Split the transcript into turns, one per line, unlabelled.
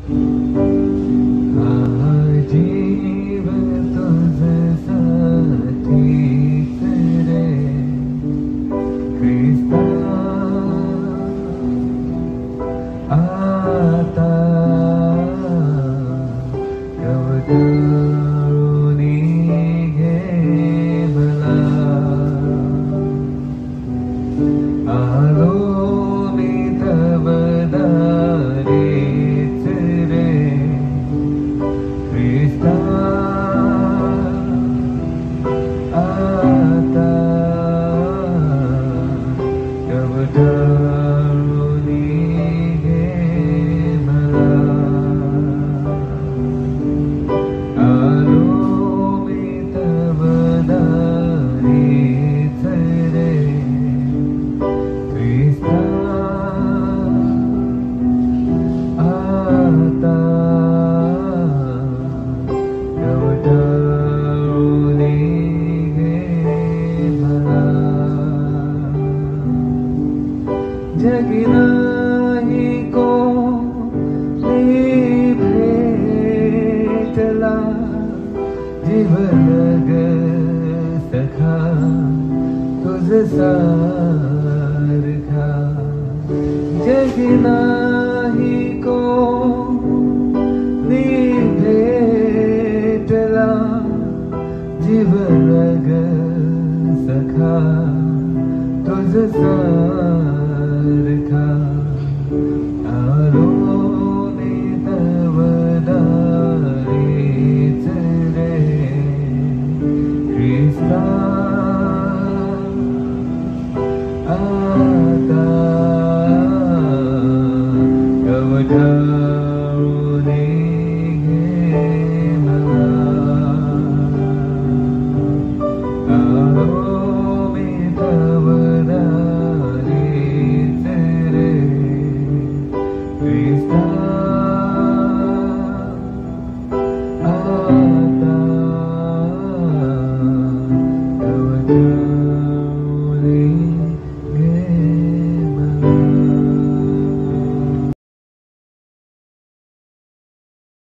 जीव तुझ साथी चरे ख्रिस्ता आता कवतारुणी घे मला आलो मी तव दारीच रे ख्रिस्ता आता कवतारुणी घे मला आलो मी तव दारीच रे ख्रिस्ता आता कवटाळूनी घे मला जगी नाही कोणी भेटला जीवन ग सखा तुझ सारखा जगी नाही कोणी भेटला जीवन ग सखा तुझ सारखा